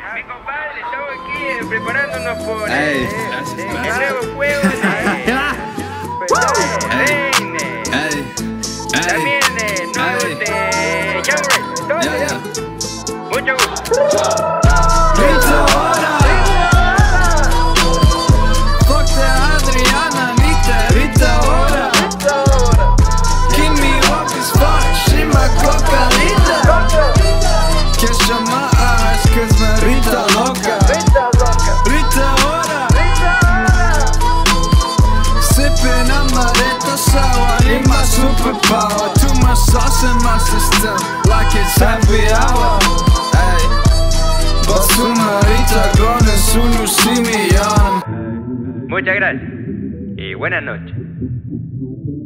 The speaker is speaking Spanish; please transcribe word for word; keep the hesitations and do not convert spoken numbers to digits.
Mi compadre, estamos aquí eh, preparándonos por Ey, eh, gracias, eh, gracias. el nuevo juego de Reine. Ey, ey, También de nuevos ey. de Young Ray. Todo Ya, ya. ya. Mucho gusto. Rita Ora. Fuck the Adriana, Nita, Rita Ora. Give me up as fuck, she my cocaína. Kiss my eyes, cause my Rita loca. Rita Ora. Sipping amaretto sour in my superpower. Too much sauce in my system, like it's happy hour. Ay, but soon Rita gonna soon you see me on. Muchas gracias y buenas noches.